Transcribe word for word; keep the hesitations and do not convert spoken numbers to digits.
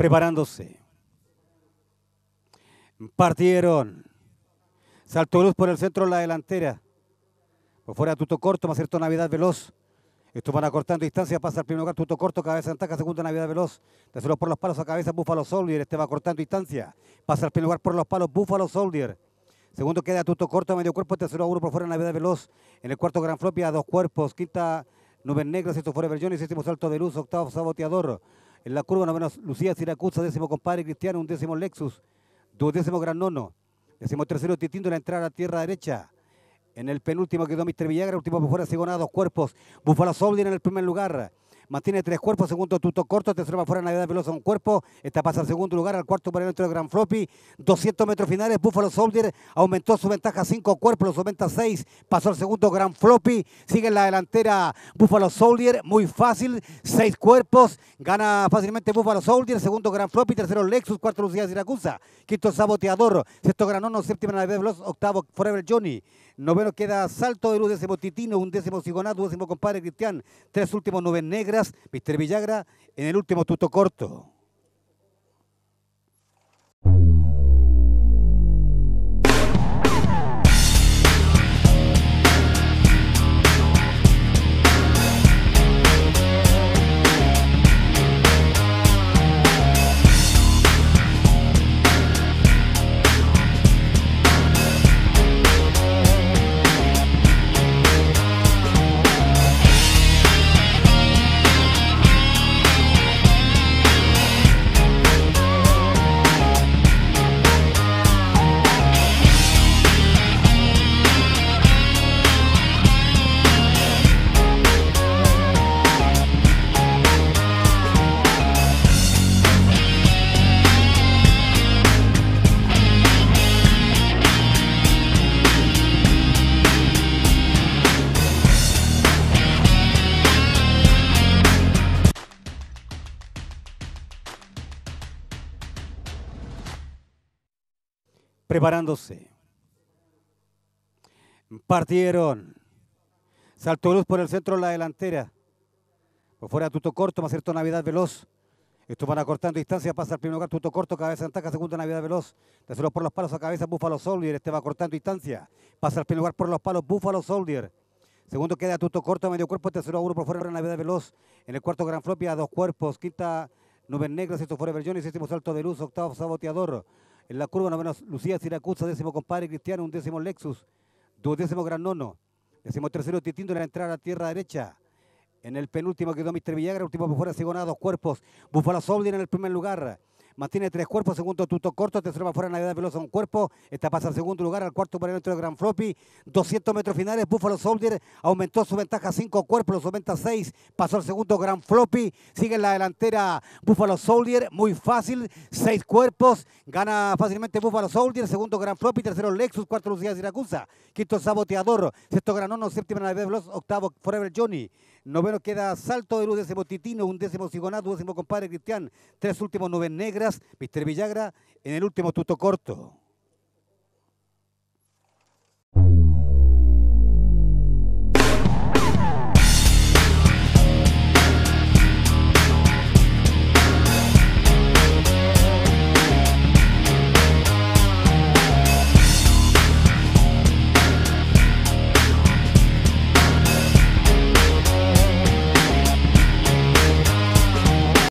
Preparándose. Partieron. Salto de luz por el centro en la delantera. Por fuera Tuto Corto, más cierto Navidad Veloz. Estos van acortando distancia, pasa al primer lugar Tuto Corto, cabeza en taca, segunda Navidad Veloz. Tercero por los palos a cabeza Buffalo Soldier, este va acortando distancia. Pasa al primer lugar por los palos Buffalo Soldier. Segundo queda Tuto Corto, medio cuerpo, tercero a uno por fuera Navidad Veloz. En el cuarto Gran Floppy a dos cuerpos, quinta Nubes Negras, sexto Forever Johnny, séptimo Salto de Luz, octavo Saboteador. En la curva noveno Lucía Siracusa, décimo Compadre Cristiano, un décimo Lexus, duodécimo Gran Nono. Décimo tercero Titindo, la entrada a tierra derecha. En el penúltimo quedó mister Villagra, último por fuera Sigona, dos cuerpos. Buffalo Soldier en el primer lugar. Mantiene tres cuerpos, segundo Tuto Corto, tercero para fuera Navidad Veloz, un cuerpo. Esta pasa al segundo lugar, al cuarto para dentro del Gran Floppy. doscientos metros finales, Buffalo Soldier aumentó su ventaja a cinco cuerpos, los aumenta seis. Pasó al segundo Gran Floppy. Sigue en la delantera Buffalo Soldier, muy fácil, seis cuerpos. Gana fácilmente Buffalo Soldier, segundo Gran Floppy, tercero Lexus, cuarto Lucía Siracusa, quinto Saboteador, sexto Gran Nono, séptimo Navidad Veloz, octavo Forever Johnny. Noveno queda Salto de Luz, décimo Titino, un décimo Sigonato, décimo Compadre Cristian, tres últimos Nubes Negras, mister Villagra, en el último Tuto Corto. Preparándose. Partieron. Salto de luz por el centro en la delantera. Por fuera Tuto Corto, más cierto Navidad Veloz. Estos van acortando distancia, pasa al primer lugar Tuto Corto, cabeza en taca, segunda Navidad Veloz. Tercero por los palos a cabeza Buffalo Soldier, este va acortando distancia. Pasa al primer lugar por los palos Buffalo Soldier. Segundo queda Tuto Corto, medio cuerpo, tercero a uno por fuera Navidad Veloz. En el cuarto Gran Floppy a dos cuerpos, quinta Nubes Negras, sexto Forever Johnny, séptimo Salto de Luz, octavo Saboteador. En la curva noveno Lucía Siracusa, décimo Compadre Cristiano, un décimo Lexus, duodécimo Gran Nono. Décimo tercero Titindo, la entrada a tierra derecha. En el penúltimo quedó mister Villagra, último por fuera Sigona, dos cuerpos. Buffalo Soldier en el primer lugar. Mantiene tres cuerpos, segundo Tuto Corto, tercero para fuera Navidad Veloz, un cuerpo. Esta pasa al segundo lugar, al cuarto para dentro del Gran Floppy. doscientos metros finales, Buffalo Soldier aumentó su ventaja a cinco cuerpos, los aumenta seis. Pasó al segundo Gran Floppy. Sigue en la delantera Buffalo Soldier, muy fácil, seis cuerpos. Gana fácilmente Buffalo Soldier, segundo Gran Floppy, tercero Lexus, cuarto Lucía Siracusa, quinto Saboteador, sexto Gran Nono, séptima Navidad Veloz, octavo Forever Johnny. Noveno queda Salto de Luz, décimo Titino, un décimo Sigonato, décimo Compadre Cristian, tres últimos Nubes Negras, mister Villagra, en el último Tuto Corto.